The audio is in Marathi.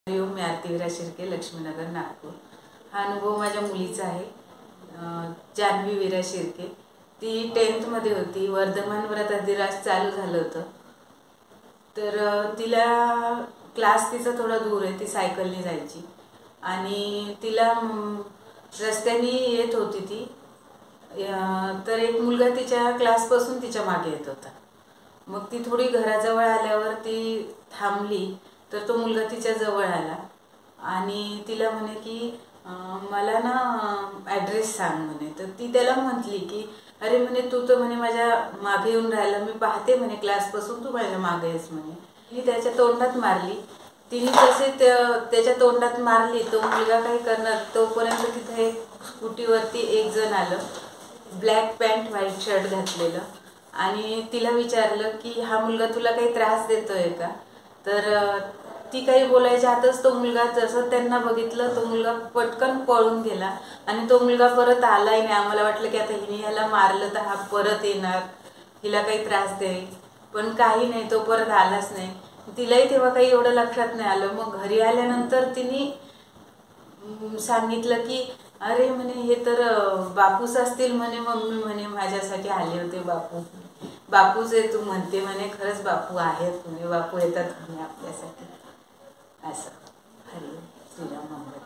मी आरती विरा शिर्के, लक्ष्मीनगर, नागपूर। हा अनुभव माझ्या मुलीचा आहे, जान्हवी विरा शिर्के। ती 10th मध्ये होती। वर्धमान व्रत अधिराज चालू झालं होतं, तर तिला क्लास तिचा थोडा दूर आहे, ती सायकलने जायची आणि तिला रस्त्याने येत होती ती, तर एक मुलगा तिच्या क्लासपासून तिच्या मागे येत होता। मग ती थोडी घराजवळ आल्यावर ती थांबली, तर तो मुलगा तिच्या जवळ आला आणि तिला म्हणे की मला ना ॲड्रेस सांग म्हणे। तर ती त्याला म्हटली की अरे म्हणे तू तर म्हणे माझ्या मागे येऊन राहिला, मी पाहते म्हणे क्लासपासून तू माझ्या मागे आहेस म्हणे। ती त्याच्या तोंडात मारली। तिने तसे त्याच्या तोंडात मारली, तो मुलगा काही करणार तोपर्यंत तिथे स्कूटीवरती एक जण आलं, ब्लॅक पॅन्ट व्हाईट शर्ट घातलेलं, आणि तिला विचारलं की हा मुलगा तुला काही त्रास देतोय का? तर ती काही बोलायच्या आतच तो मुलगा, जसं त्यांना बघितलं तो मुलगा पटकन पळून गेला आणि तो मुलगा परत आलाही नाही। आम्हाला वाटलं की आता हिने ह्याला मारलं तर हा परत येणार, हिला काही त्रास देईल, पण काही नाही, तो परत आलाच नाही। तिलाही तेव्हा काही एवढं लक्षात नाही आलं। मग घरी आल्यानंतर तिने सांगितलं की अरे म्हणे हे तर बापूस असतील म्हणे, मम्मी म्हणे माझ्यासाठी आले होते बापू, बापूच आहे तू म्हणते म्हणे, खरंच बापू आहेत म्हणे, बापू येतात म्हणे आपल्यासाठी, असं। हरी श्रीराम मंगल।